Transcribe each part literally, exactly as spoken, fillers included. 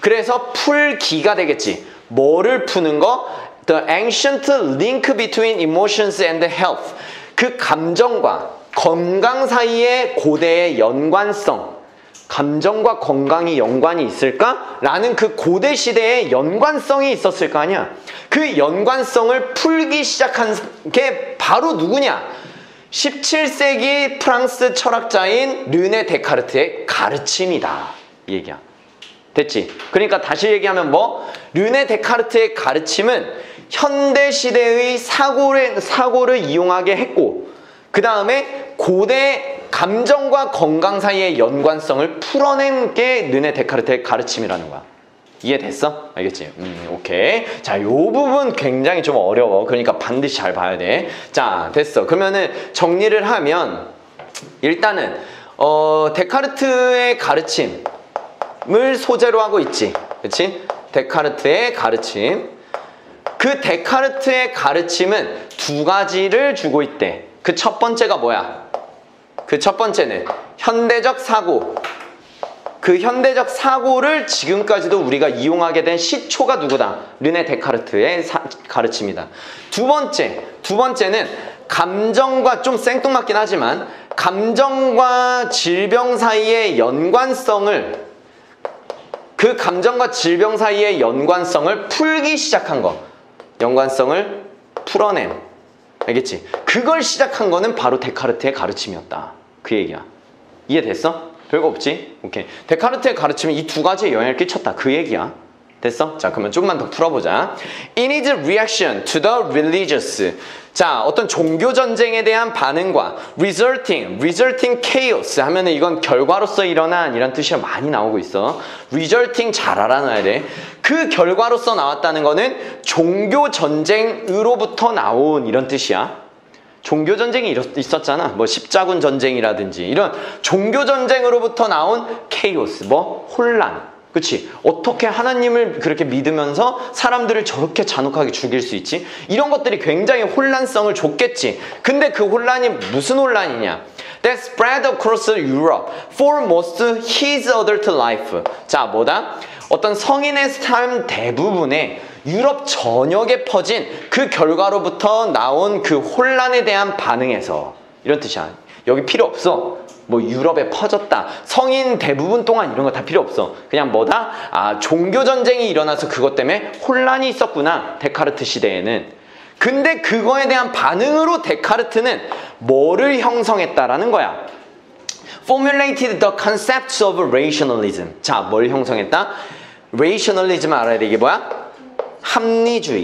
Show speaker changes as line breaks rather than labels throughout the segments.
그래서 풀기가 되겠지. 뭐를 푸는 거? The ancient link between emotions and health. 그 감정과 건강 사이의 고대의 연관성. 감정과 건강이 연관이 있을까? 라는 그 고대 시대의 연관성이 있었을 거 아니야. 그 연관성을 풀기 시작한 게 바로 누구냐? 십칠 세기 프랑스 철학자인 르네 데카르트의 가르침이다. 이 얘기야. 됐지? 그러니까 다시 얘기하면 뭐? 르네 데카르트의 가르침은 현대 시대의 사고를, 사고를 이용하게 했고, 그 다음에 고대 감정과 건강 사이의 연관성을 풀어낸 게 르네 데카르트의 가르침이라는 거야. 이해됐어? 알겠지? 음, 오케이. 자, 요 부분 굉장히 좀 어려워. 그러니까 반드시 잘 봐야 돼. 자, 됐어. 그러면은 정리를 하면 일단은 어, 데카르트의 가르침을 소재로 하고 있지. 그치? 데카르트의 가르침. 그 데카르트의 가르침은 두 가지를 주고 있대. 그 첫 번째가 뭐야? 그 첫 번째는 현대적 사고. 그 현대적 사고를 지금까지도 우리가 이용하게 된 시초가 누구다? 르네 데카르트의 사, 가르침이다. 두 번째, 두 번째는 감정과 좀 생뚱맞긴 하지만 감정과 질병 사이의 연관성을 그 감정과 질병 사이의 연관성을 풀기 시작한 거. 연관성을 풀어냄. 알겠지? 그걸 시작한 거는 바로 데카르트의 가르침이었다. 그 얘기야. 이해됐어? 별거 없지? 오케이. 데카르트의 가르침은 이 두 가지에 영향을 끼쳤다. 그 얘기야. 됐어? 자, 그러면 조금만 더 풀어보자. In its reaction to the religious. 자, 어떤 종교 전쟁에 대한 반응과 resulting, resulting chaos 하면은 이건 결과로서 일어난 이런 뜻이 많이 나오고 있어. resulting 잘 알아놔야 돼. 그 결과로서 나왔다는 거는 종교 전쟁으로부터 나온 이런 뜻이야. 종교 전쟁이 있었잖아. 뭐 십자군 전쟁이라든지 이런 종교 전쟁으로부터 나온 케이오스, 뭐 혼란. 그치? 어떻게 하나님을 그렇게 믿으면서 사람들을 저렇게 잔혹하게 죽일 수 있지? 이런 것들이 굉장히 혼란성을 줬겠지. 근데 그 혼란이 무슨 혼란이냐? That spread across Europe for most his adult life. 자, 뭐다? 어떤 성인의 삶 대부분에 유럽 전역에 퍼진 그 결과로부터 나온 그 혼란에 대한 반응에서 이런 뜻이야. 여기 필요 없어. 뭐 유럽에 퍼졌다. 성인 대부분 동안 이런 거 다 필요 없어. 그냥 뭐다? 아, 종교 전쟁이 일어나서 그것 때문에 혼란이 있었구나. 데카르트 시대에는. 근데 그거에 대한 반응으로 데카르트는 뭐를 형성했다라는 거야? Formulated the concepts of rationalism. 자, 뭘 형성했다? rationalism 알아야 돼. 이게 뭐야? 합리주의.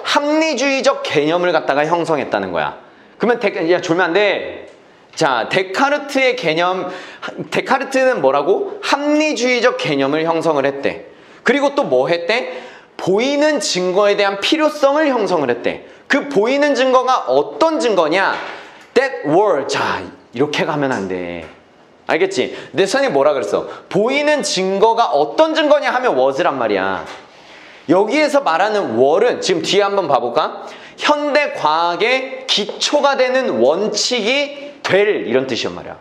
합리주의적 개념을 갖다가 형성했다는 거야. 그러면 데, 야, 졸면 안 돼. 자, 데카르트의 개념, 데카르트는 뭐라고? 합리주의적 개념을 형성을 했대. 그리고 또 뭐 했대? 보이는 증거에 대한 필요성을 형성을 했대. 그 보이는 증거가 어떤 증거냐? That word. 자, 이렇게 가면 안 돼. 알겠지? 내 선생님이 뭐라 그랬어? 보이는 증거가 어떤 증거냐 하면 was란 말이야. 여기에서 말하는 월은 지금 뒤에 한번 봐볼까? 현대 과학의 기초가 되는 원칙이 될 이런 뜻이란 말이야.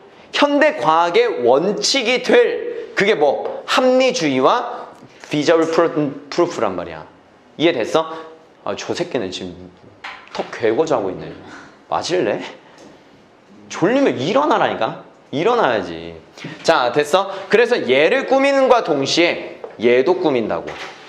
현대 과학의 원칙이 될 그게 뭐? 합리주의와 visual proof란 말이야. 이해됐어? 아, 저 새끼는 지금 턱 괴고자 하고 있네. 맞을래? 졸리면 일어나라니까? 일어나야지. 자, 됐어? 그래서 얘를 꾸미는과 동시에 얘도 꾸민다고.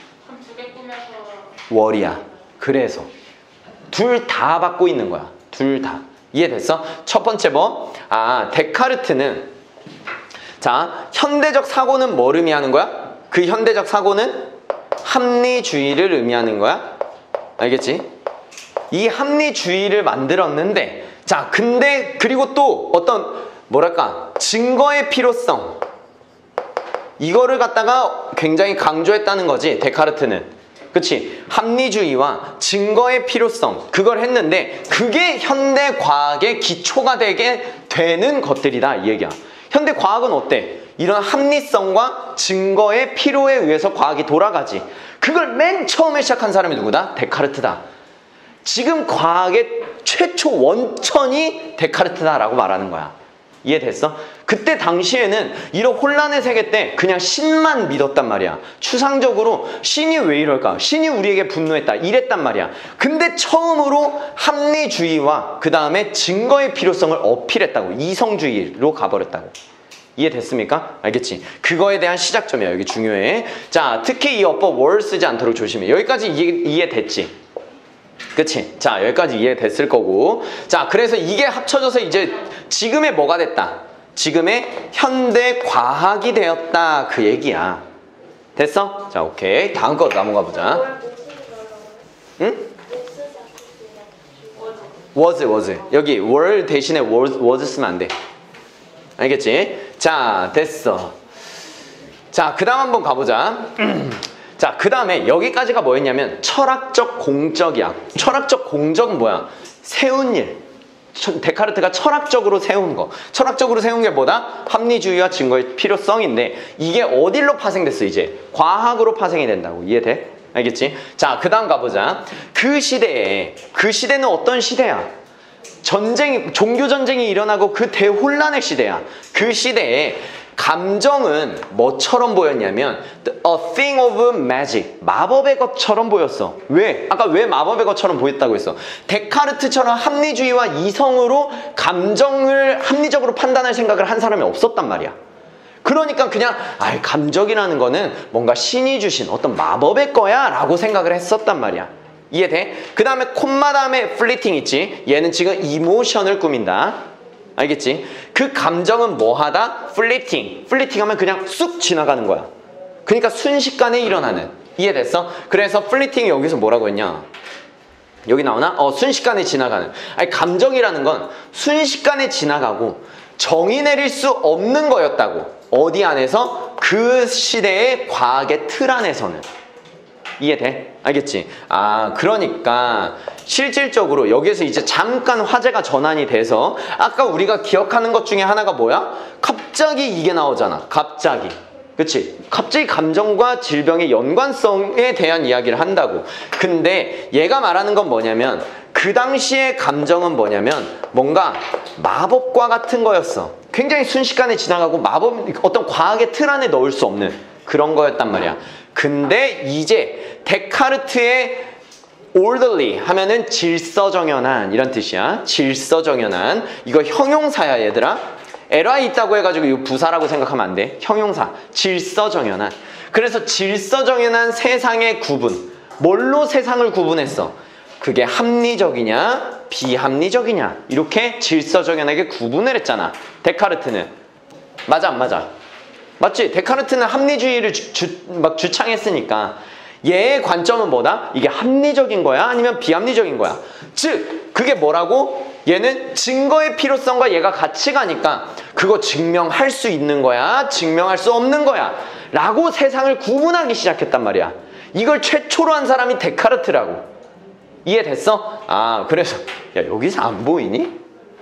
월이야. 그래서 둘 다 받고 있는 거야. 둘 다. 이해됐어? 첫 번째 뭐? 아, 데카르트는 자, 현대적 사고는 뭘 의미하는 거야? 그 현대적 사고는 합리주의를 의미하는 거야. 알겠지? 이 합리주의를 만들었는데 자, 근데 그리고 또 어떤 뭐랄까 증거의 필요성 이거를 갖다가 굉장히 강조했다는 거지. 데카르트는. 그치? 합리주의와 증거의 필요성 그걸 했는데 그게 현대 과학의 기초가 되게 되는 것들이다 이 얘기야. 현대 과학은 어때? 이런 합리성과 증거의 필요에 의해서 과학이 돌아가지. 그걸 맨 처음에 시작한 사람이 누구다? 데카르트다. 지금 과학의 최초 원천이 데카르트다라고 말하는 거야. 이해됐어? 그때 당시에는 이런 혼란의 세계 때 그냥 신만 믿었단 말이야. 추상적으로 신이 왜 이럴까? 신이 우리에게 분노했다. 이랬단 말이야. 근데 처음으로 합리주의와 그 다음에 증거의 필요성을 어필했다고. 이성주의로 가버렸다고. 이해됐습니까? 알겠지? 그거에 대한 시작점이야. 여기 중요해. 자, 특히 이 어법 월 쓰지 않도록 조심해. 여기까지 이해, 이해됐지? 그치? 자, 여기까지 이해됐을 거고. 자, 그래서 이게 합쳐져서 이제 지금의 뭐가 됐다? 지금의 현대 과학이 되었다. 그 얘기야. 됐어? 자, 오케이. 다음 거 넘어가 보자. 응? was, was. 여기 were 대신에 was, was 쓰면 안 돼. 알겠지? 자, 됐어. 자, 그 다음 한번 가보자. 자, 그 다음에 여기까지가 뭐였냐면 철학적 공적이야. 철학적 공적은 뭐야? 세운 일. 데카르트가 철학적으로 세운 거. 철학적으로 세운 게 뭐다? 합리주의와 증거의 필요성인데 이게 어디로 파생됐어 이제? 과학으로 파생이 된다고. 이해돼? 알겠지? 자, 그 다음 가보자. 그 시대에, 그 시대는 어떤 시대야? 전쟁, 종교전쟁이 일어나고 그 대혼란의 시대야. 그 시대에 감정은 뭐처럼 보였냐면 a thing of magic, 마법의 것처럼 보였어. 왜? 아까 왜 마법의 것처럼 보였다고 했어? 데카르트처럼 합리주의와 이성으로 감정을 합리적으로 판단할 생각을 한 사람이 없었단 말이야. 그러니까 그냥 아, 감정이라는 거는 뭔가 신이 주신 어떤 마법의 거야 라고 생각을 했었단 말이야. 이해돼? 그 다음에 콤마 다음에 플리팅 있지? 얘는 지금 이모션을 꾸민다. 알겠지? 그 감정은 뭐하다? 플리팅. 플리팅 하면 그냥 쑥 지나가는 거야. 그러니까 순식간에 일어나는. 이해됐어? 그래서 플리팅이 여기서 뭐라고 했냐? 여기 나오나? 어, 순식간에 지나가는. 아니, 감정이라는 건 순식간에 지나가고 정의 내릴 수 없는 거였다고. 어디 안에서? 그 시대의 과학의 틀 안에서는. 이해돼? 알겠지? 아, 그러니까 실질적으로 여기에서 이제 잠깐 화제가 전환이 돼서 아까 우리가 기억하는 것 중에 하나가 뭐야? 갑자기 이게 나오잖아. 갑자기. 그치? 갑자기 감정과 질병의 연관성에 대한 이야기를 한다고. 근데 얘가 말하는 건 뭐냐면 그 당시의 감정은 뭐냐면 뭔가 마법과 같은 거였어. 굉장히 순식간에 지나가고 마법, 어떤 과학의 틀 안에 넣을 수 없는 그런 거였단 말이야. 근데 이제 데카르트의 orderly 하면은 질서정연한 이런 뜻이야. 질서정연한. 이거 형용사야 얘들아. 에라이 있다고 해가지고 이거 부사라고 생각하면 안 돼. 형용사. 질서정연한. 그래서 질서정연한 세상의 구분. 뭘로 세상을 구분했어? 그게 합리적이냐 비합리적이냐 이렇게 질서정연하게 구분을 했잖아. 데카르트는. 맞아 안 맞아? 맞지? 데카르트는 합리주의를 주, 주, 막 주창했으니까 얘의 관점은 뭐다? 이게 합리적인 거야? 아니면 비합리적인 거야? 즉 그게 뭐라고? 얘는 증거의 필요성과 얘가 같이 가니까 그거 증명할 수 있는 거야? 증명할 수 없는 거야? 라고 세상을 구분하기 시작했단 말이야. 이걸 최초로 한 사람이 데카르트라고. 이해됐어? 아, 그래서 야 여기서 안 보이니?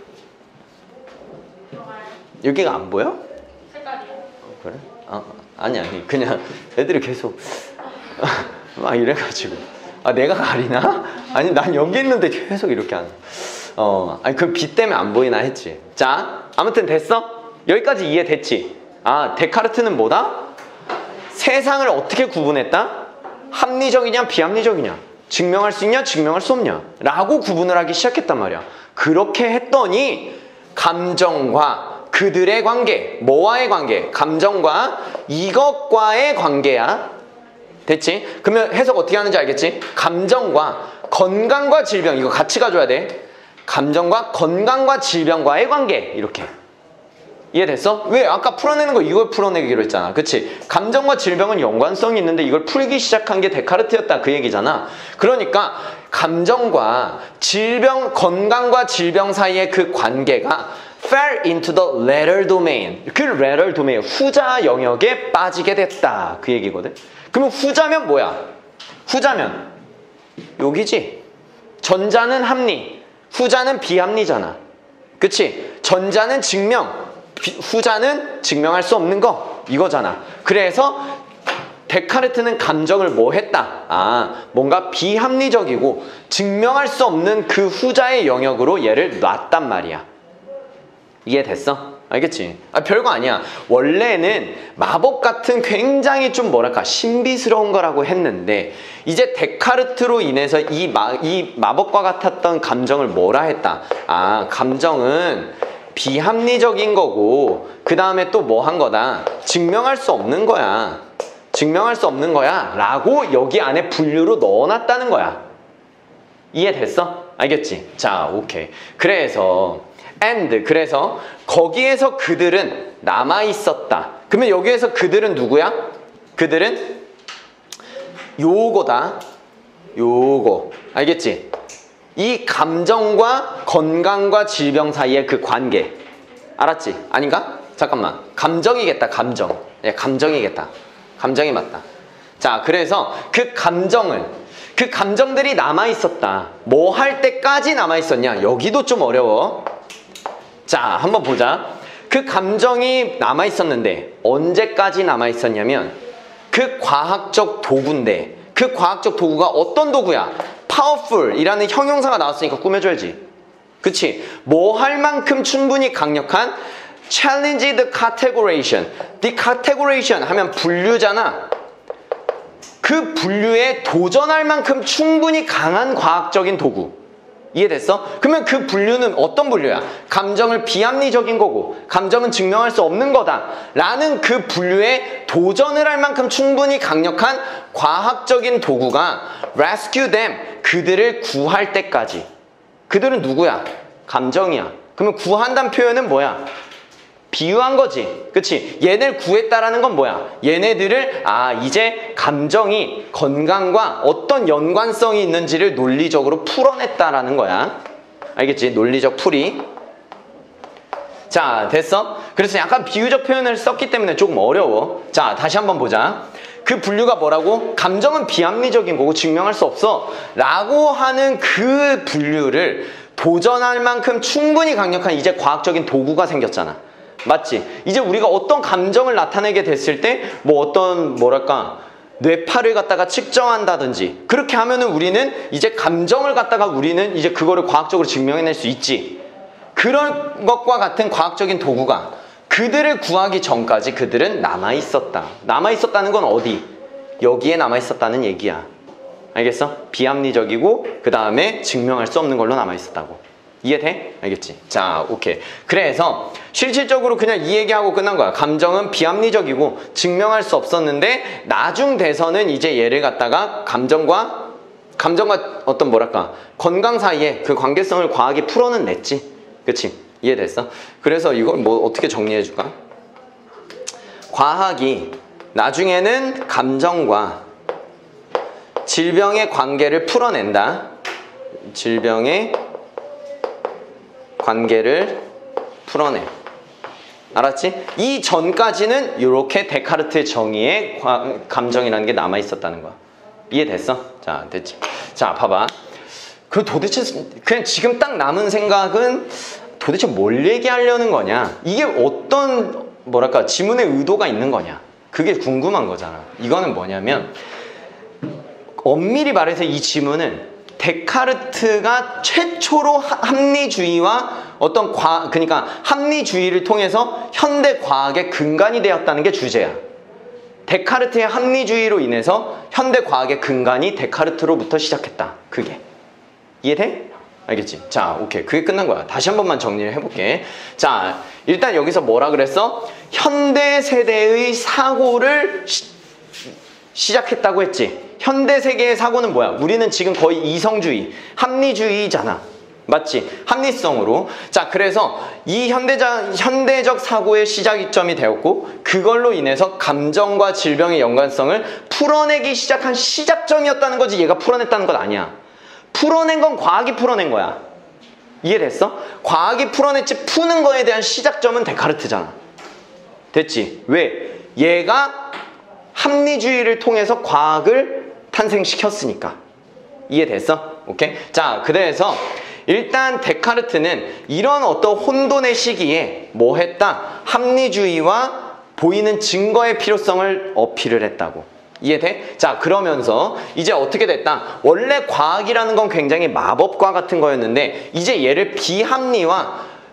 여기가 안 보여?
색깔이요.
어, 그래? 아, 아니 아니 그냥 애들이 계속 막 이래가지고 아 내가 가리나? 아니 난 여기 있는데 계속 이렇게 하는. 어, 아니 그 빛 때문에 안 보이나 했지. 자, 아무튼 됐어? 여기까지 이해됐지? 아, 데카르트는 뭐다? 세상을 어떻게 구분했다? 합리적이냐 비합리적이냐, 증명할 수 있냐 증명할 수 없냐 라고 구분을 하기 시작했단 말이야. 그렇게 했더니 감정과 그들의 관계, 뭐와의 관계? 감정과 이것과의 관계야. 됐지? 그러면 해석 어떻게 하는지 알겠지? 감정과 건강과 질병, 이거 같이 가줘야 돼. 감정과 건강과 질병과의 관계, 이렇게. 이해됐어? 왜? 아까 풀어내는 거 이걸 풀어내기로 했잖아. 그치? 감정과 질병은 연관성이 있는데 이걸 풀기 시작한 게 데카르트였다 그 얘기잖아. 그러니까 감정과 질병, 건강과 질병 사이의 그 관계가 fell into the latter domain. 그 latter domain, 후자 영역에 빠지게 됐다 그 얘기거든. 그러면 후자면 뭐야? 후자면 여기지. 전자는 합리, 후자는 비합리잖아. 그치? 전자는 증명, 비, 후자는 증명할 수 없는 거 이거잖아. 그래서 데카르트는 감정을 뭐 했다? 아, 뭔가 비합리적이고 증명할 수 없는 그 후자의 영역으로 얘를 놨단 말이야. 이해됐어? 알겠지? 아, 별거 아니야. 원래는 마법 같은 굉장히 좀 뭐랄까 신비스러운 거라고 했는데 이제 데카르트로 인해서 이, 마, 이 마법과 같았던 감정을 뭐라 했다? 아, 감정은 비합리적인 거고 그 다음에 또 뭐 한 거다? 증명할 수 없는 거야. 증명할 수 없는 거야 라고 여기 안에 분류로 넣어놨다는 거야. 이해됐어? 알겠지? 자, 오케이. 그래서 and 그래서 거기에서 그들은 남아있었다. 그러면 여기에서 그들은 누구야? 그들은 요거다. 요거. 알겠지? 이 감정과 건강과 질병 사이의 그 관계. 알았지? 아닌가? 잠깐만. 감정이겠다. 감정. 예, 감정이겠다. 감정이 맞다. 자, 그래서 그 감정은 그 감정들이 남아있었다. 뭐 할 때까지 남아있었냐? 여기도 좀 어려워. 자, 한번 보자. 그 감정이 남아있었는데 언제까지 남아있었냐면 그 과학적 도구인데 그 과학적 도구가 어떤 도구야? powerful 이라는 형용사가 나왔으니까 꾸며줘야지. 그치? 뭐 할 만큼 충분히 강력한 challenge the categorization. the categorization 하면 분류잖아. 그 분류에 도전할 만큼 충분히 강한 과학적인 도구. 이해됐어? 그러면 그 분류는 어떤 분류야? 감정을 비합리적인 거고 감정은 증명할 수 없는 거다 라는 그 분류에 도전을 할 만큼 충분히 강력한 과학적인 도구가 rescue them, 그들을 구할 때까지. 그들은 누구야? 감정이야. 그러면 구한다는 표현은 뭐야? 비유한 거지. 그치? 얘네를 구했다라는 건 뭐야? 얘네들을 아 이제 감정이 건강과 어떤 연관성이 있는지를 논리적으로 풀어냈다라는 거야. 알겠지? 논리적 풀이. 자, 됐어? 그래서 약간 비유적 표현을 썼기 때문에 조금 어려워. 자, 다시 한번 보자. 그 분류가 뭐라고? 감정은 비합리적인 거고 증명할 수 없어 라고 하는 그 분류를 도전할 만큼 충분히 강력한 이제 과학적인 도구가 생겼잖아. 맞지? 이제 우리가 어떤 감정을 나타내게 됐을 때 뭐 어떤 뭐랄까 뇌파를 갖다가 측정한다든지 그렇게 하면은 우리는 이제 감정을 갖다가 우리는 이제 그거를 과학적으로 증명해낼 수 있지. 그런 것과 같은 과학적인 도구가 그들을 구하기 전까지 그들은 남아있었다. 남아있었다는 건 어디? 여기에 남아있었다는 얘기야. 알겠어? 비합리적이고 그 다음에 증명할 수 없는 걸로 남아있었다고. 이해돼? 알겠지? 자, 오케이. 그래서 실질적으로 그냥 이 얘기하고 끝난 거야. 감정은 비합리적이고 증명할 수 없었는데 나중 돼서는 이제 얘를 갖다가 감정과 감정과 어떤 뭐랄까 건강 사이에 그 관계성을 과학이 풀어는 냈지. 그치? 이해됐어? 그래서 이걸 뭐 어떻게 정리해 줄까? 과학이 나중에는 감정과 질병의 관계를 풀어낸다. 질병의 관계를 풀어내. 알았지? 이 전까지는 이렇게 데카르트의 정의에 감정이라는 게 남아있었다는 거야. 이해됐어? 자, 됐지? 자, 봐봐. 그 도대체 그냥 지금 딱 남은 생각은 도대체 뭘 얘기하려는 거냐? 이게 어떤 뭐랄까 지문의 의도가 있는 거냐? 그게 궁금한 거잖아. 이거는 뭐냐면 엄밀히 말해서 이 지문은 데카르트가 최초로 합리주의와 어떤 과, 그러니까 합리주의를 통해서 현대 과학의 근간이 되었다는 게 주제야. 데카르트의 합리주의로 인해서 현대 과학의 근간이 데카르트로부터 시작했다. 그게. 이해돼? 알겠지? 자, 오케이. 그게 끝난 거야. 다시 한 번만 정리를 해볼게. 자, 일단 여기서 뭐라 그랬어? 현대 세대의 사고를 시, 시작했다고 했지. 현대 세계의 사고는 뭐야? 우리는 지금 거의 이성주의, 합리주의잖아. 맞지? 합리성으로. 자, 그래서 이 현대자, 현대적 사고의 시작점이 되었고 그걸로 인해서 감정과 질병의 연관성을 풀어내기 시작한 시작점이었다는 거지. 얘가 풀어냈다는 건 아니야. 풀어낸 건 과학이 풀어낸 거야. 이해됐어? 과학이 풀어냈지 푸는 거에 대한 시작점은 데카르트잖아. 됐지? 왜? 얘가 합리주의를 통해서 과학을 탄생시켰으니까. 이해됐어? 오케이? 자, 그래서 일단 데카르트는 이런 어떤 혼돈의 시기에 뭐 했다? 합리주의와 보이는 증거의 필요성을 어필을 했다고. 이해돼? 자, 그러면서 이제 어떻게 됐다? 원래 과학이라는 건 굉장히 마법과 같은 거였는데 이제 얘를 비합리와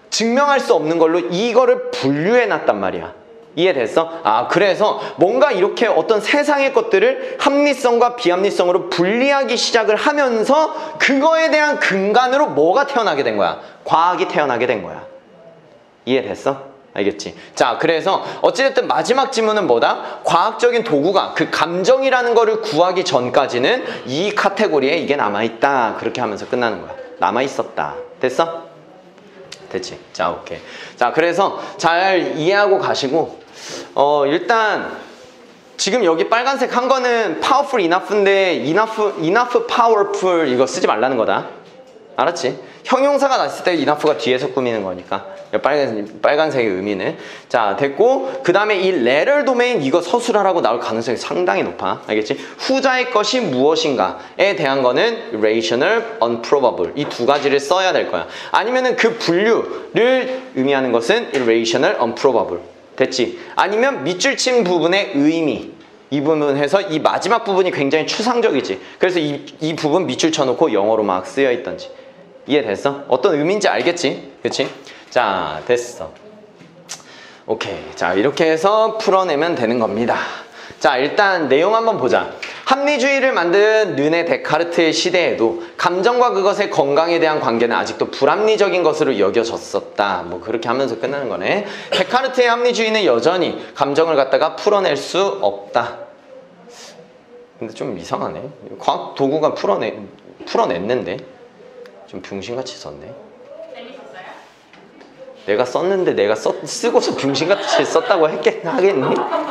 증명할 수 없는 걸로 이거를 분류해놨단 말이야. 이해됐어? 아, 그래서 뭔가 이렇게 어떤 세상의 것들을 합리성과 비합리성으로 분리하기 시작을 하면서 그거에 대한 근간으로 뭐가 태어나게 된 거야? 과학이 태어나게 된 거야. 이해됐어? 알겠지? 자, 그래서 어찌됐든 마지막 지문은 뭐다? 과학적인 도구가 그 감정이라는 거를 구하기 전까지는 이 카테고리에 이게 남아있다. 그렇게 하면서 끝나는 거야. 남아있었다. 됐어? 됐지? 자, 오케이. 자, 그래서 잘 이해하고 가시고 어, 일단 지금 여기 빨간색 한 거는 powerful enough인데 enough, enough powerful 이거 쓰지 말라는 거다. 알았지? 형용사가 났을 때 enough가 뒤에서 꾸미는 거니까 빨간, 빨간색의 의미는. 자, 됐고 그 다음에 이 letter domain 이거 서술하라고 나올 가능성이 상당히 높아. 알겠지? 후자의 것이 무엇인가에 대한 거는 rational, unprobable 이 두 가지를 써야 될 거야. 아니면은 그 분류를 의미하는 것은 irrational, unprobable. 됐지? 아니면 밑줄 친 부분의 의미 이 부분 해서 이 마지막 부분이 굉장히 추상적이지. 그래서 이, 이 부분 밑줄 쳐놓고 영어로 막 쓰여 있던지. 이해됐어? 어떤 의미인지 알겠지? 그치? 자, 됐어. 오케이. 자, 이렇게 해서 풀어내면 되는 겁니다. 자, 일단 내용 한번 보자. 합리주의를 만든 르네 데카르트의 시대에도 감정과 그것의 건강에 대한 관계는 아직도 불합리적인 것으로 여겨졌었다. 뭐 그렇게 하면서 끝나는 거네. 데카르트의 합리주의는 여전히 감정을 갖다가 풀어낼 수 없다. 근데 좀 이상하네. 과학 도구가 풀어내, 풀어냈는데 좀 병신같이 썼네.
재밌었어요?
내가 썼는데 내가 써, 쓰고서 병신같이 썼다고 했겠, 하겠니?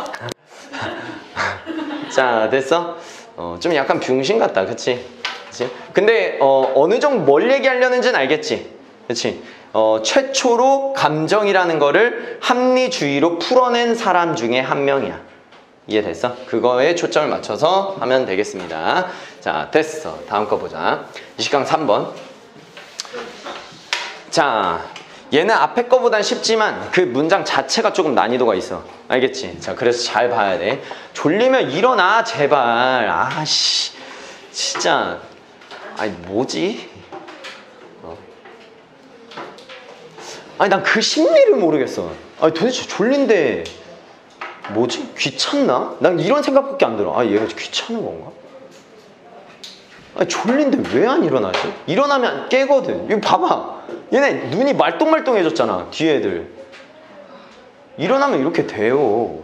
자, 됐어? 어, 좀 약간 병신 같다. 그치? 그치? 근데 어, 어느 정도 뭘 얘기하려는지는 알겠지? 그치? 어, 최초로 감정이라는 거를 합리주의로 풀어낸 사람 중에 한 명이야. 이해됐어? 그거에 초점을 맞춰서 하면 되겠습니다. 자, 됐어. 다음 거 보자. 이십강 삼 번. 자, 얘는 앞에 거보단 쉽지만 그 문장 자체가 조금 난이도가 있어. 알겠지? 자, 그래서 잘 봐야 돼. 졸리면 일어나, 제발. 아씨, 진짜. 아니, 뭐지? 어. 아니, 난 그 심리를 모르겠어. 아니, 도대체 졸린데 뭐지? 귀찮나? 난 이런 생각밖에 안 들어. 아, 얘가 귀찮은 건가? 아니, 졸린데 왜 안 일어나지? 일어나면 깨거든. 이거 봐봐. 얘네 눈이 말똥말똥해졌잖아. 뒤에 애들. 일어나면 이렇게 돼요.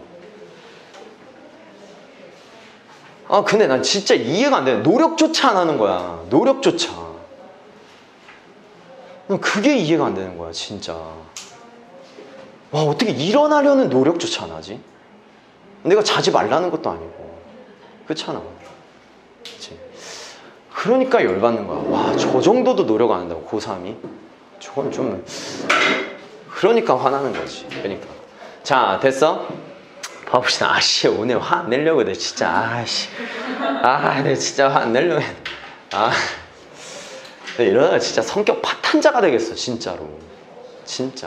아, 근데 난 진짜 이해가 안 돼. 노력조차 안 하는 거야. 노력조차. 난 그게 이해가 안 되는 거야, 진짜. 와, 어떻게 일어나려는 노력조차 안 하지? 내가 자지 말라는 것도 아니고. 그렇잖아. 그치? 그러니까 열받는 거야. 와, 저 정도도 노력 안 한다고, 고삼이? 저건 좀. 그러니까 화나는 거지. 그러니까. 자, 됐어? 봐봅시다. 아씨, 오늘 화 안 내려고 내 진짜. 아씨. 아, 내 진짜 화 안 내려고 해. 아. 이러다가 진짜 성격 파탄자가 되겠어, 진짜로. 진짜.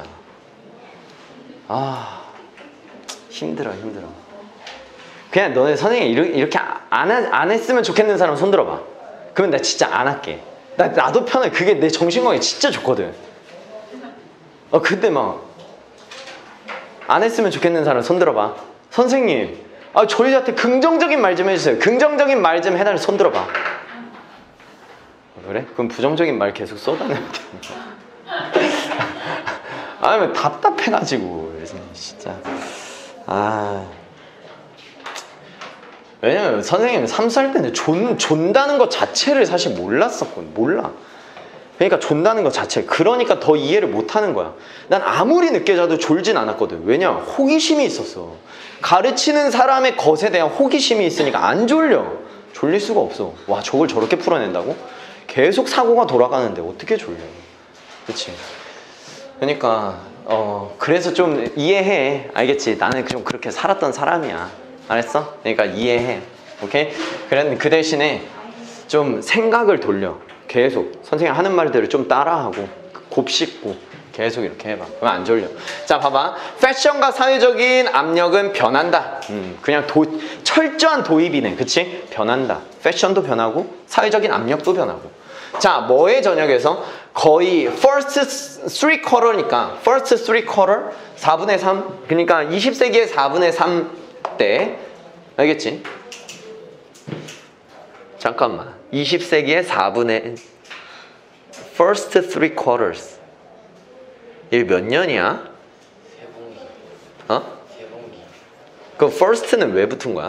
아. 힘들어, 힘들어. 그냥 너네 선생님 이렇게 안, 안 했으면 좋겠는 사람 손 들어봐. 그러면 나 진짜 안 할게. 나, 나도 편해. 그게 내 정신건강에 진짜 좋거든. 어, 근데 막 안 했으면 좋겠는 사람 손 들어봐. 선생님, 아, 저희한테 긍정적인 말 좀 해주세요. 긍정적인 말 좀 해달라. 손 들어봐. 그래? 그럼 부정적인 말 계속 쏟아내면 돼. 아니면 답답해가지고. 그래서 진짜. 아. 왜냐면 선생님은 삼수할 때는 존, 존다는 것 자체를 사실 몰랐었거든. 몰라. 그러니까 존다는 것 자체. 그러니까 더 이해를 못하는 거야. 난 아무리 늦게 자도 졸진 않았거든. 왜냐? 호기심이 있었어. 가르치는 사람의 것에 대한 호기심이 있으니까 안 졸려. 졸릴 수가 없어. 와, 저걸 저렇게 풀어낸다고? 계속 사고가 돌아가는데 어떻게 졸려. 그치? 그러니까 어 그래서 좀 이해해. 알겠지? 나는 좀 그렇게 살았던 사람이야. 알았어? 그러니까 이해해. 오케이? 그런데 그 대신에 좀 생각을 돌려. 계속 선생님 하는 말대로 좀 따라하고 곱씹고 계속 이렇게 해봐. 그러면 안 졸려. 자, 봐봐. 패션과 사회적인 압력은 변한다. 음, 그냥 도, 철저한 도입이네. 그치? 변한다. 패션도 변하고 사회적인 압력도 변하고. 자, 뭐의 저녁에서? 거의 first three quarter니까 first three quarter 사분의 삼, 그러니까 이십 세기의 사분의 삼 때, 알겠지? 잠깐만, 이십 세기의 사분의 first three quarters 이게 몇 년이야?
세분기.
어?
세분기.
그 first는 왜 붙은 거야?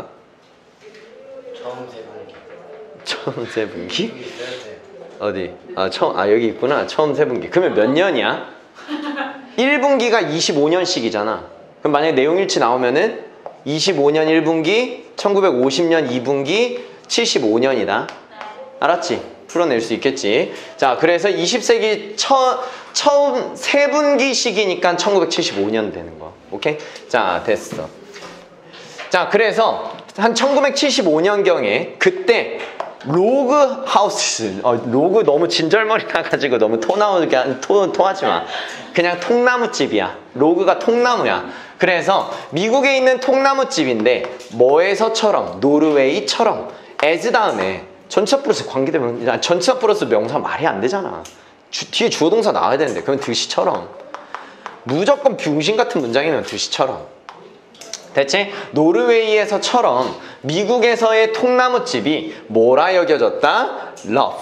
처음 세분기.
처음 세 분기?
여기 있어야 돼.
어디? 아, 처음, 아, 여기 있구나. 처음 세 분기. 그러면 몇 년이야? 일 분기가 이십오 년씩이잖아. 그럼 만약에 내용일치 나오면은 이십오 년 일 분기, 천구백오십 년 이 분기, 칠십오 년이다. 알았지? 풀어낼 수 있겠지. 자, 그래서 이십 세기 처, 처음 세 분기 시기니까 천구백칠십오 년 되는 거. 오케이? 자, 됐어. 자, 그래서 한 천구백칠십오 년경에 그때 로그 하우스, 어, 로그 너무 진절머리 나가지고 너무 토 나오게, 토, 토하지 마. 그냥 통나무집이야. 로그가 통나무야. 그래서 미국에 있는 통나무집인데 뭐에서처럼, 노르웨이처럼 as 다음에 전치사 플러스 관계되면, 전치사 플러스 명사 말이 안 되잖아. 주, 뒤에 주어 동사 나와야 되는데, 그러면 드시처럼. 무조건 비웅신 같은 문장이면 드시처럼. 대체 노르웨이에서처럼 미국에서의 통나무집이 뭐라 여겨졌다? love.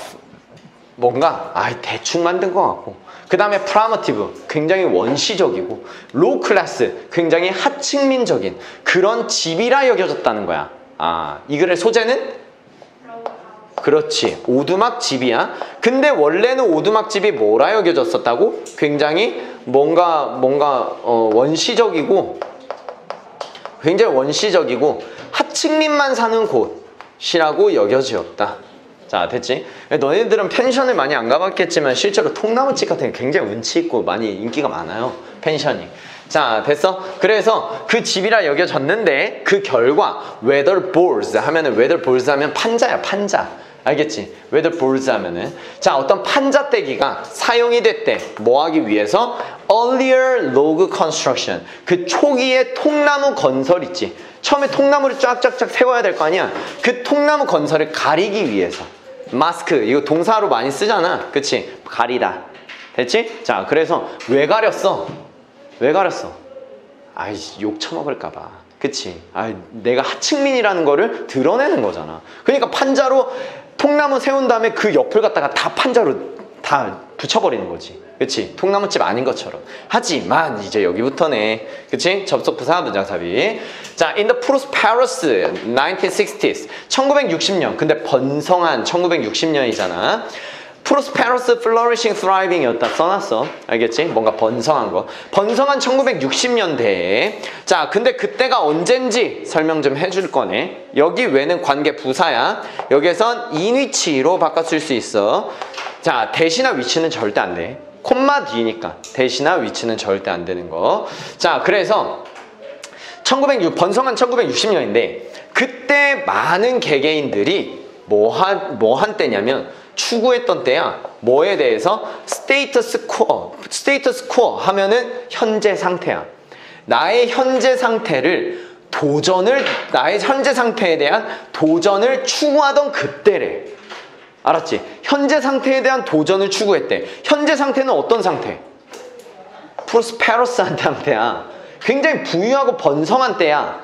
뭔가 아 대충 만든 것 같고, 그 다음에 프라모티브 굉장히 원시적이고, 로우 클래스 굉장히 하층민적인 그런 집이라 여겨졌다는 거야. 아, 이 글의 소재는? 그렇지, 오두막 집이야. 근데 원래는 오두막 집이 뭐라 여겨졌었다고? 굉장히 뭔가 뭔가 어, 원시적이고, 굉장히 원시적이고 하층민만 사는 곳이라고 여겨지었다. 자, 됐지? 너희들은 펜션을 많이 안 가봤겠지만 실제로 통나무집 같은 게 굉장히 운치 있고 많이 인기가 많아요. 펜션이. 자, 됐어? 그래서 그 집이라 여겨졌는데 그 결과 weatherboards 하면은 weatherboards 하면 판자야, 판자. 알겠지? weatherboards 하면은 자, 어떤 판자떼기가 사용이 됐대. 뭐 하기 위해서? earlier log construction. 그 초기의 통나무 건설 있지. 처음에 통나무를 쫙쫙쫙 세워야 될 거 아니야. 그 통나무 건설을 가리기 위해서. 마스크, 이거 동사로 많이 쓰잖아. 그치? 가리다. 됐지? 자, 그래서 왜 가렸어? 왜 가렸어? 아이, 욕 처먹을까봐. 그치? 아, 내가 하층민이라는 거를 드러내는 거잖아. 그러니까 판자로 통나무 세운 다음에 그 옆을 갖다가 다 판자로 다 붙여버리는 거지. 그치? 통나무집 아닌 것처럼. 하지만 이제 여기부터네. 그치? 접속부사 문장삽입. 자, in the prosperous nineteen sixties. 천구백육십 년. 근데 번성한 천구백육십 년이잖아. prosperous, flourishing, thriving 이었다 써놨어. 알겠지? 뭔가 번성한 거. 번성한 천구백육십 년대에. 자, 근데 그때가 언젠지 설명 좀 해줄 거네. 여기 왜는 관계 부사야. 여기선 in which로 바꿔 쓸 수 있어. 자, 대시나 위치는 절대 안 돼. 콤마 뒤니까 대시나 위치는 절대 안 되는 거. 자, 그래서 천구백육, 번성한 천구백육십 년인데 그때 많은 개개인들이 뭐 한, 뭐 한 때냐면 추구했던 때야. 뭐에 대해서? 스테이터스 코어. 스테이터스 코어 하면은 현재 상태야. 나의 현재 상태를 도전을, 나의 현재 상태에 대한 도전을 추구하던 그때래. 알았지? 현재 상태에 대한 도전을 추구했대. 현재 상태는 어떤 상태? 프로스페러스한 상태야. 굉장히 부유하고 번성한 때야.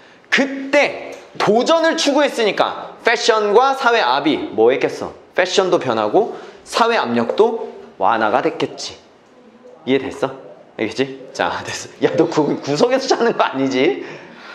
그때 도전을 추구했으니까 패션과 사회 압이 뭐 했겠어? 패션도 변하고 사회 압력도 완화가 됐겠지. 이해됐어? 알겠지? 자, 됐어. 야, 너 구, 구석에서 자는 거 아니지?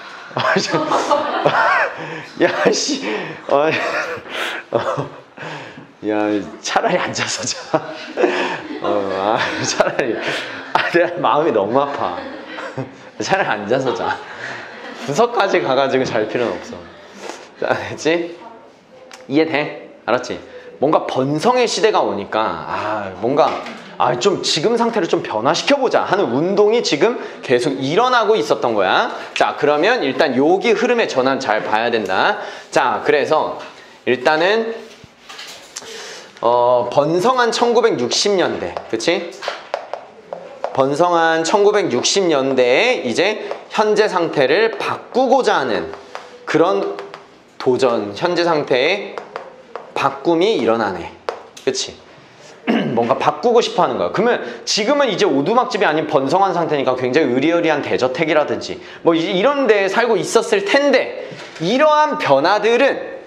야, 씨. 어, 어, 야, 차라리 앉아서 자. 어, 아, 차라리. 아, 내가 마음이 너무 아파. 차라리 앉아서 자. 구석까지 가가지고 잘 필요는 없어. 자, 됐지? 이해돼? 알았지? 뭔가 번성의 시대가 오니까 아 뭔가 아 좀 지금 상태를 좀 변화시켜보자 하는 운동이 지금 계속 일어나고 있었던 거야. 자, 그러면 일단 여기 흐름의 전환 잘 봐야 된다. 자, 그래서 일단은 어 번성한 천구백육십 년대, 그치? 번성한 천구백육십 년대에 이제 현재 상태를 바꾸고자 하는 그런 도전, 현재 상태의 바꿈이 일어나네. 그치? 뭔가 바꾸고 싶어 하는 거야. 그러면 지금은 이제 오두막집이 아닌 번성한 상태니까 굉장히 의리의리한 대저택이라든지 뭐 이런 데 살고 있었을 텐데 이러한 변화들은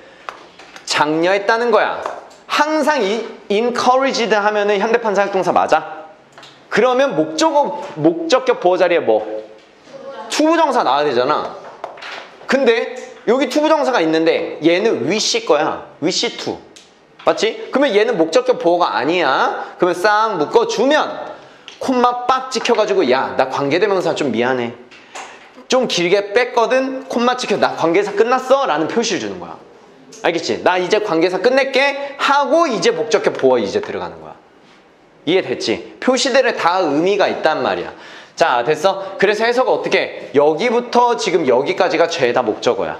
장려했다는 거야. 항상 이 encouraged 하면은 현대판 사역동사 맞아? 그러면 목적어, 목적격 보호 자리에 뭐? 투부정사 나와야 되잖아. 근데 여기 투부정사가 있는데 얘는 wish 거야. wish to. 맞지? 그러면 얘는 목적격 보호가 아니야. 그러면 싹 묶어주면 콤마 빡 찍혀가지고 야, 나 관계대명사 좀 미안해. 좀 길게 뺐거든. 콤마 찍혀. 나 관계사 끝났어. 라는 표시를 주는 거야. 알겠지? 나 이제 관계사 끝낼게 하고 이제 목적격 보호 이제 들어가는 거야. 이해됐지? 표시들에 다 의미가 있단 말이야. 자, 됐어? 그래서 해석은 어떻게? 여기부터 지금 여기까지가 죄다 목적어야.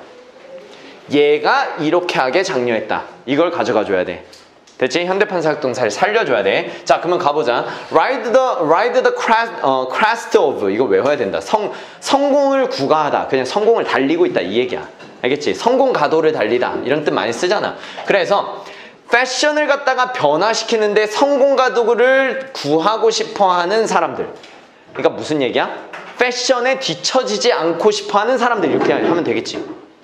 얘가 이렇게 하게 장려했다. 이걸 가져가 줘야 돼. 됐지? 현대판 사역동사를 살려줘야 돼. 자, 그러면 가보자. Ride the, ride the crest, 어, crest of. 이거 외워야 된다. 성, 성공을 구가하다. 그냥 성공을 달리고 있다. 이 얘기야. 알겠지? 성공 가도를 달리다. 이런 뜻 많이 쓰잖아. 그래서 패션을 갖다가 변화시키는데 성공 가도를 구하고 싶어하는 사람들. 그러니까 무슨 얘기야? 패션에 뒤처지지 않고 싶어하는 사람들. 이렇게 하면 되겠지.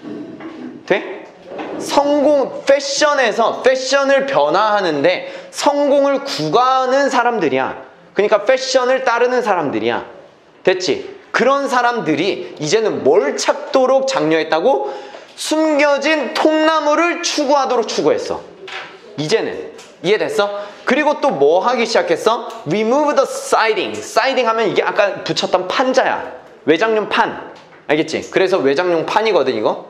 돼? 성공, 패션에서 패션을 변화하는데 성공을 구가하는 사람들이야. 그러니까 패션을 따르는 사람들이야. 됐지? 그런 사람들이 이제는 뭘 찾도록 장려했다고? 숨겨진 통나무를 추구하도록 추구했어. 이제는. 이해됐어? 그리고 또 뭐 하기 시작했어? Remove the siding. siding 하면 이게 아까 붙였던 판자야. 외장용 판. 알겠지? 그래서 외장용 판이거든 이거.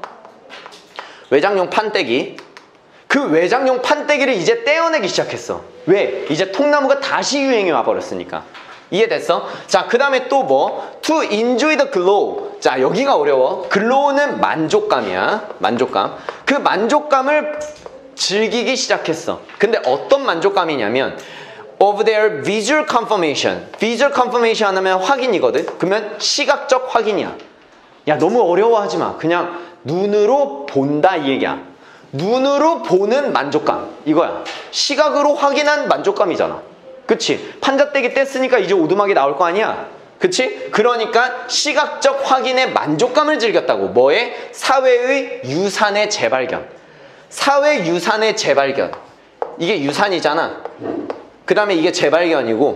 외장용 판때기. 그 외장용 판때기를 이제 떼어내기 시작했어. 왜? 이제 통나무가 다시 유행이 와버렸으니까. 이해됐어? 자, 그 다음에 또 뭐? To enjoy the glow. 자, 여기가 어려워. glow는 만족감이야. 만족감. 그 만족감을 즐기기 시작했어. 근데 어떤 만족감이냐면 of their visual confirmation. visual confirmation 하면 확인이거든. 그러면 시각적 확인이야. 야, 너무 어려워하지 마. 그냥 눈으로 본다 이 얘기야. 눈으로 보는 만족감. 이거야. 시각으로 확인한 만족감이잖아. 그치? 판자떼기 뗐으니까 이제 오두막이 나올 거 아니야? 그치? 그러니까 시각적 확인의 만족감을 즐겼다고. 뭐에? 사회의 유산의 재발견. 사회 유산의 재발견. 이게 유산이잖아. 그 다음에 이게 재발견이고.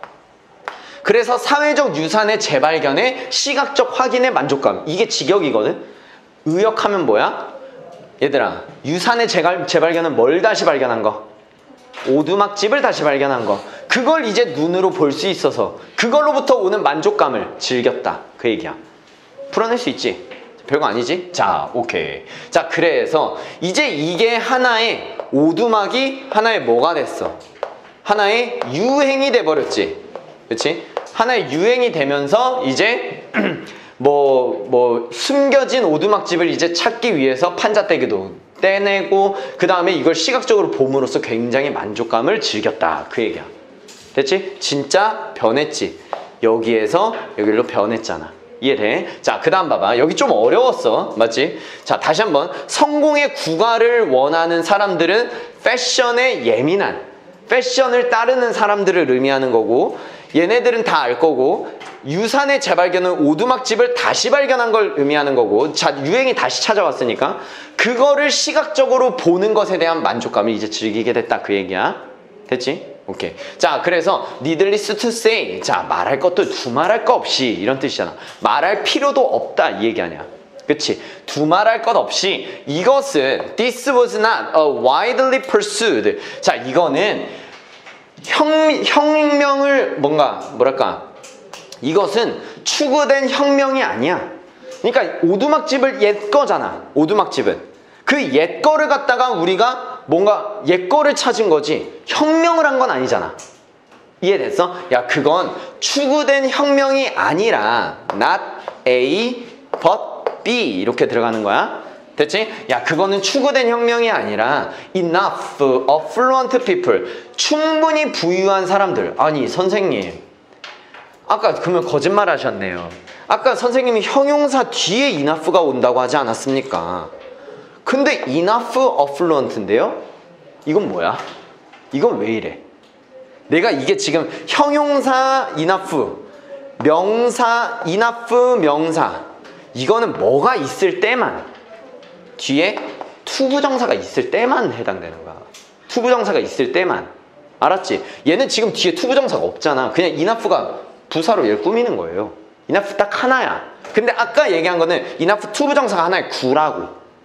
그래서 사회적 유산의 재발견에 시각적 확인의 만족감. 이게 직역이거든. 의역하면 뭐야? 얘들아, 유산의 재발, 재발견은 뭘 다시 발견한 거? 오두막집을 다시 발견한 거. 그걸 이제 눈으로 볼 수 있어서 그걸로부터 오는 만족감을 즐겼다. 그 얘기야. 풀어낼 수 있지? 별거 아니지? 자, 오케이. 자, 그래서 이제 이게 하나의 오두막이 하나의 뭐가 됐어? 하나의 유행이 돼버렸지. 그치? 하나의 유행이 되면서 이제 뭐, 뭐 숨겨진 오두막집을 이제 찾기 위해서 판자떼기도 떼내고 그 다음에 이걸 시각적으로 봄으로써 굉장히 만족감을 즐겼다. 그 얘기야. 됐지? 진짜 변했지. 여기에서 여기로 변했잖아. 이해돼? 자, 그 다음 봐봐. 여기 좀 어려웠어. 맞지? 자, 다시 한번. 성공의 구가를 원하는 사람들은 패션에 예민한, 패션을 따르는 사람들을 의미하는 거고, 얘네들은 다 알 거고, 유산의 재발견은 오두막집을 다시 발견한 걸 의미하는 거고, 자, 유행이 다시 찾아왔으니까 그거를 시각적으로 보는 것에 대한 만족감을 이제 즐기게 됐다. 그 얘기야. 됐지? 오케이. 자, 그래서 needless to say. 자, 말할 것도 두말할 거 없이 이런 뜻이잖아. 말할 필요도 없다 이 얘기 아니야. 그치? 두말할 것 없이 이것은 this was not a widely pursued. 자, 이거는 혁, 혁명을 뭔가 뭐랄까 이것은 추구된 혁명이 아니야. 그러니까 오두막집을 옛 거잖아. 오두막집은 그 옛 거를 갖다가 우리가 뭔가 옛 거를 찾은 거지 혁명을 한 건 아니잖아. 이해됐어? 야, 그건 추구된 혁명이 아니라 not A but B 이렇게 들어가는 거야. 됐지? 야, 그거는 추구된 혁명이 아니라 enough affluent people 충분히 부유한 사람들. 아니 선생님, 아까 그러면 거짓말 하셨네요. 아까 선생님이 형용사 뒤에 enough가 온다고 하지 않았습니까? 근데 enough affluent인데요? 이건 뭐야? 이건 왜 이래? 내가 이게 지금 형용사 enough, 명사 enough, 명사 이거는 뭐가 있을 때만 뒤에 투부정사가 있을 때만 해당되는 거야. 투부정사가 있을 때만. 알았지? 얘는 지금 뒤에 투부정사가 없잖아. 그냥 enough가 부사로 얘를 꾸미는 거예요. enough 딱 하나야. 근데 아까 얘기한 거는 enough 투부정사가 하나의 구라고.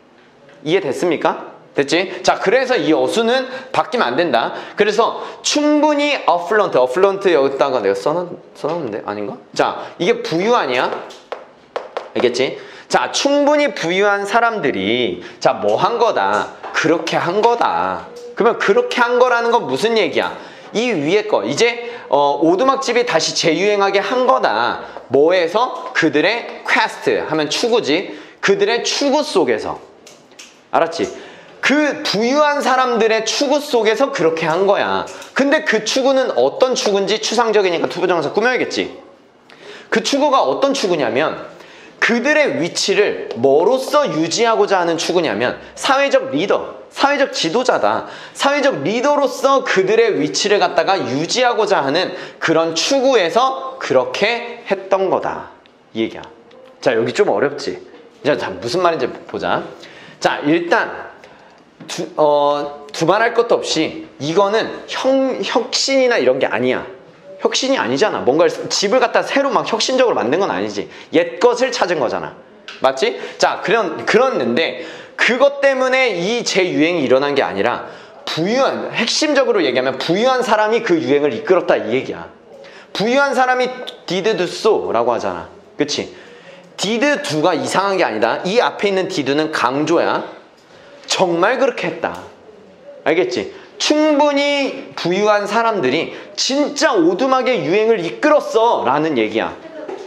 이해됐습니까? 됐지? 자, 그래서 이 어수는 바뀌면 안 된다. 그래서 충분히 affluent, affluent 여기다가 내가 써놨, 써놨는데? 아닌가? 자, 이게 부유하냐? 알겠지? 자, 충분히 부유한 사람들이 자, 뭐 한 거다? 그렇게 한 거다. 그러면 그렇게 한 거라는 건 무슨 얘기야? 이 위에 거 이제 어, 오두막집이 다시 재유행하게 한 거다. 뭐에서? 그들의 quest 하면 추구지. 그들의 추구 속에서. 알았지? 그 부유한 사람들의 추구 속에서 그렇게 한 거야. 근데 그 추구는 어떤 추구인지 추상적이니까 투부정사 꾸며야겠지. 그 추구가 어떤 추구냐면 그들의 위치를 뭐로써 유지하고자 하는 추구냐면 사회적 리더, 사회적 지도자다. 사회적 리더로서 그들의 위치를 갖다가 유지하고자 하는 그런 추구에서 그렇게 했던 거다. 이 얘기야. 자, 여기 좀 어렵지? 자, 무슨 말인지 보자. 자, 일단 두, 어, 두말할 것도 없이 이거는 형, 혁신이나 이런 게 아니야. 혁신이 아니잖아. 뭔가를 집을 갖다 새로 막 혁신적으로 만든 건 아니지. 옛 것을 찾은 거잖아. 맞지? 자, 그런, 그렇는데 그것 때문에 이 재유행이 일어난 게 아니라 부유한, 핵심적으로 얘기하면 부유한 사람이 그 유행을 이끌었다 이 얘기야. 부유한 사람이 did do so 라고 하잖아. 그치? did do가 이상한 게 아니다. 이 앞에 있는 did는 강조야. 정말 그렇게 했다. 알겠지? 충분히 부유한 사람들이 진짜 오두막의 유행을 이끌었어 라는 얘기야.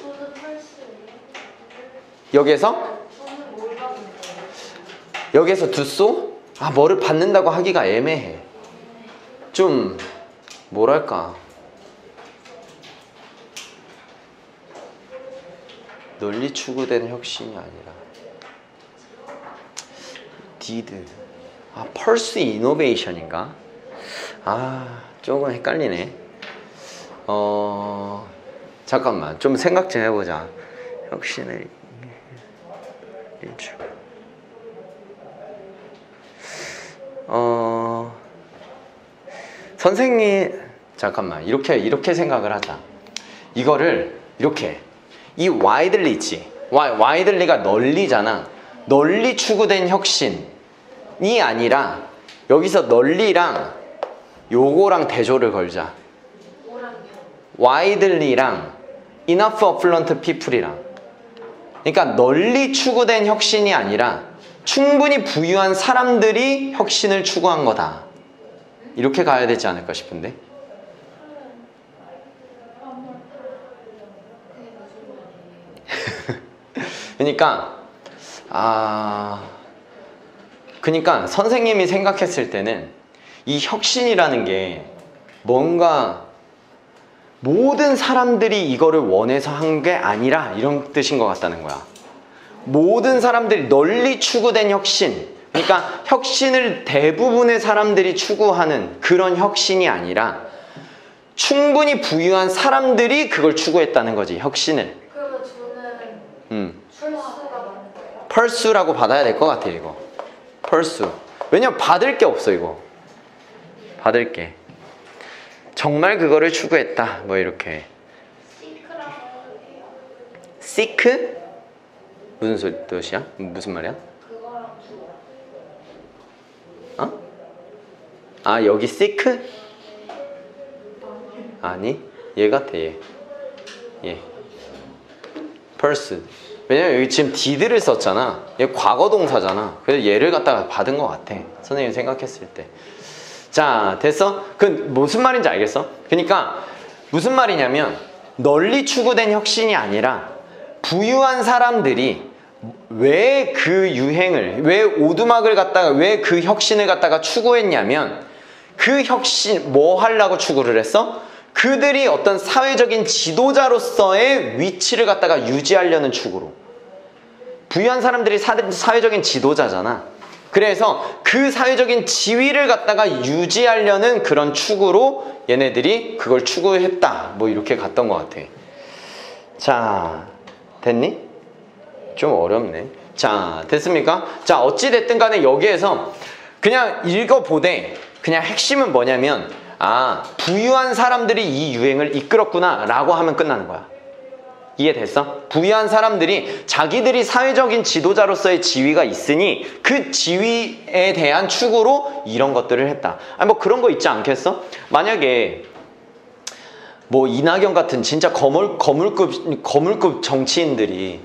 여기에서? 여기에서 do so? 아, 뭐를 받는다고 하기가 애매해. 좀 뭐랄까, 널리 추구된 혁신이 아니라 did. 아, pursue innovation인가? 아, 조금 헷갈리네. 어, 잠깐만, 좀 생각 좀 해보자. 혁신을 일주. 어, 선생님, 잠깐만, 이렇게 이렇게 생각을 하자. 이거를 이렇게 이 widely 있지. widely가 널리잖아. 널리 추구된 혁신이 아니라 여기서 널리랑 요거랑 대조를 걸자. widely랑 enough affluent people이랑. 그러니까 널리 추구된 혁신이 아니라 충분히 부유한 사람들이 혁신을 추구한 거다. 이렇게 가야 되지 않을까 싶은데. 그러니까 아, 그러니까 선생님이 생각했을 때는 이 혁신이라는 게 뭔가 모든 사람들이 이거를 원해서 한 게 아니라 이런 뜻인 것 같다는 거야. 모든 사람들이 널리 추구된 혁신, 그러니까 혁신을 대부분의 사람들이 추구하는 그런 혁신이 아니라 충분히 부유한 사람들이 그걸 추구했다는 거지, 혁신을.
그러면 저는
음.
출수가 맞는 거예요?
펄수라고 받아야 될 것 같아, 이거. 펄수. 왜냐면 받을 게 없어, 이거. 받을 게. 정말 그거를 추구했다, 뭐 이렇게.
시크라고 해요.
seek? 무슨 소리, 뜻이야? 무슨 말이야?
그거랑 주어.
어? 아, 여기 seek? 아니, 얘 같아, 얘. 얘. pursue. 왜냐면 여기 지금 did를 썼잖아. 얘 과거 동사잖아. 그래서 얘를 갖다가 받은 것 같아, 선생님이 생각했을 때. 자, 됐어? 그 무슨 말인지 알겠어? 그러니까 무슨 말이냐면 널리 추구된 혁신이 아니라 부유한 사람들이 왜 그 유행을, 왜 오두막을 갖다가, 왜 그 혁신을 갖다가 추구했냐면 그 혁신, 뭐 하려고 추구를 했어? 그들이 어떤 사회적인 지도자로서의 위치를 갖다가 유지하려는 추구로. 부유한 사람들이 사, 사회적인 지도자잖아. 그래서 그 사회적인 지위를 갖다가 유지하려는 그런 추구로 얘네들이 그걸 추구했다. 뭐 이렇게 갔던 것 같아. 자, 됐니? 좀 어렵네. 자, 됐습니까? 자, 어찌됐든 간에 여기에서 그냥 읽어보되 그냥 핵심은 뭐냐면 아, 부유한 사람들이 이 유행을 이끌었구나 라고 하면 끝나는 거야. 이해됐어? 부유한 사람들이 자기들이 사회적인 지도자로서의 지위가 있으니 그 지위에 대한 추구로 이런 것들을 했다. 아니 뭐 그런 거 있지 않겠어? 만약에 뭐 이낙연 같은 진짜 거물, 거물급, 거물급 정치인들이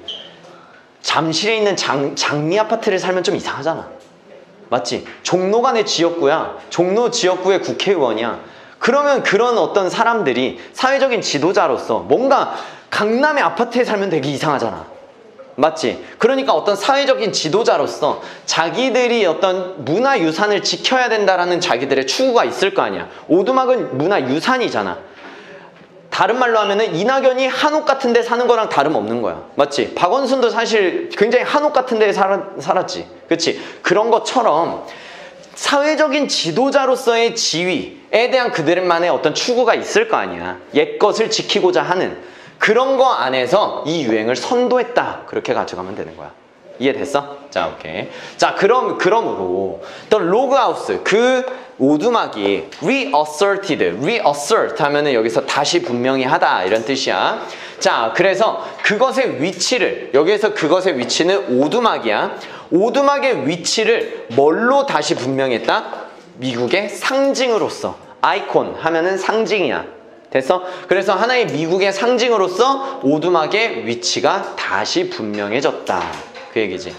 잠실에 있는 장, 장미 아파트를 살면 좀 이상하잖아. 맞지? 종로가 내 지역구야. 종로 지역구의 국회의원이야. 그러면 그런 어떤 사람들이 사회적인 지도자로서 뭔가 강남의 아파트에 살면 되게 이상하잖아. 맞지? 그러니까 어떤 사회적인 지도자로서 자기들이 어떤 문화유산을 지켜야 된다라는 자기들의 추구가 있을 거 아니야. 오두막은 문화유산이잖아. 다른 말로 하면은 이낙연이 한옥 같은 데 사는 거랑 다름없는 거야. 맞지? 박원순도 사실 굉장히 한옥 같은 데에 살았, 살았지. 그치? 그런 것처럼 사회적인 지도자로서의 지위에 대한 그들만의 어떤 추구가 있을 거 아니야. 옛것을 지키고자 하는 그런 거 안에서 이 유행을 선도했다. 그렇게 가져가면 되는 거야. 이해됐어? 자, 오케이. 자, 그럼, 그러므로, The log house, 그 오두막이 reasserted, reassert 하면은 여기서 다시 분명히 하다. 이런 뜻이야. 자, 그래서 그것의 위치를, 여기에서 그것의 위치는 오두막이야. 오두막의 위치를 뭘로 다시 분명했다? 미국의 상징으로서. 아이콘 하면은 상징이야. 됐어? 그래서 하나의 미국의 상징으로서 오두막의 위치가 다시 분명해졌다. 그 얘기지.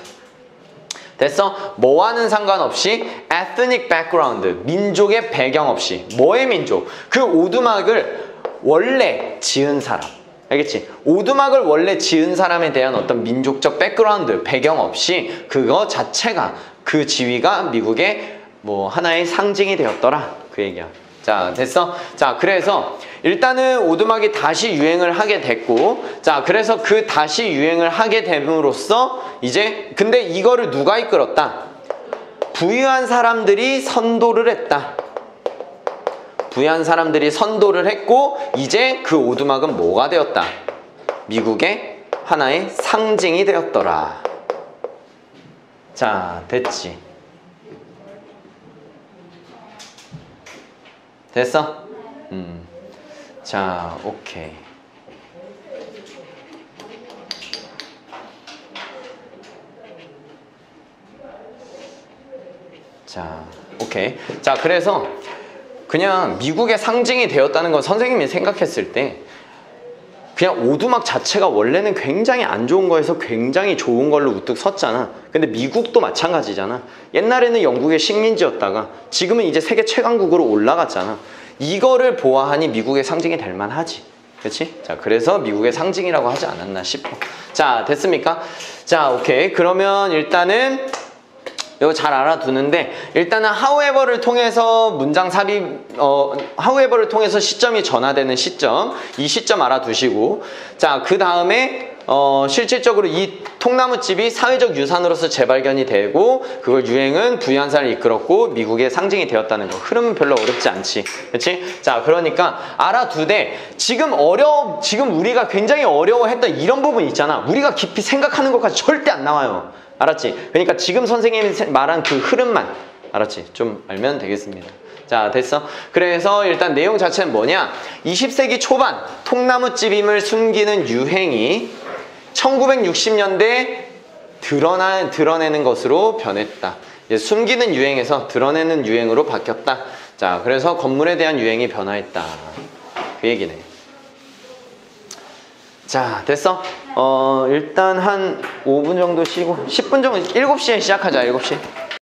됐어? 뭐와는 상관없이 ethnic background, 민족의 배경 없이. 뭐의 민족? 그 오두막을 원래 지은 사람. 알겠지? 오두막을 원래 지은 사람에 대한 어떤 민족적 백그라운드, 배경 없이 그거 자체가 그 지위가 미국의 뭐 하나의 상징이 되었더라. 그 얘기야. 자, 됐어? 자, 그래서 일단은 오두막이 다시 유행을 하게 됐고, 자, 그래서 그 다시 유행을 하게 됨으로써 이제, 근데 이거를 누가 이끌었다? 부유한 사람들이 선도를 했다. 부유한 사람들이 선도를 했고, 이제 그 오두막은 뭐가 되었다? 미국의 하나의 상징이 되었더라. 자, 됐지? 됐어? 음. 자, 오케이. 자, 오케이. 자, 그래서 그냥 미국의 상징이 되었다는 건 선생님이 생각했을 때 그냥 오두막 자체가 원래는 굉장히 안 좋은 거에서 굉장히 좋은 걸로 우뚝 섰잖아. 근데 미국도 마찬가지잖아. 옛날에는 영국의 식민지였다가 지금은 이제 세계 최강국으로 올라갔잖아. 이거를 보아하니 미국의 상징이 될 만하지. 그렇지? 자, 그래서 미국의 상징이라고 하지 않았나 싶어. 자, 됐습니까? 자, 오케이. 그러면 일단은 이거 잘 알아두는데, 일단은 however를 통해서 문장 삽입, 어, however를 통해서 시점이 전화되는 시점, 이 시점 알아두시고, 자, 그 다음에 어, 실질적으로 이 통나무집이 사회적 유산으로서 재발견이 되고 그걸 유행은 부유한 사람을 이끌었고 미국의 상징이 되었다는 거. 흐름은 별로 어렵지 않지. 그렇지? 자, 그러니까 알아두되 지금 어려 지금 우리가 굉장히 어려워했던 이런 부분 있잖아. 우리가 깊이 생각하는 것까지 절대 안 나와요. 알았지? 그러니까 지금 선생님이 말한 그 흐름만 알았지? 좀 알면 되겠습니다. 자, 됐어? 그래서 일단 내용 자체는 뭐냐? 이십 세기 초반 통나무집임을 숨기는 유행이 천구백육십 년대에 드러나, 드러내는 것으로 변했다. 이제 숨기는 유행에서 드러내는 유행으로 바뀌었다. 자, 그래서 건물에 대한 유행이 변화했다. 그 얘기네. 자, 됐어? 어, 일단 한 오 분 정도 쉬고 십 분 정도, 일곱 시에 시작하자. 일곱 시.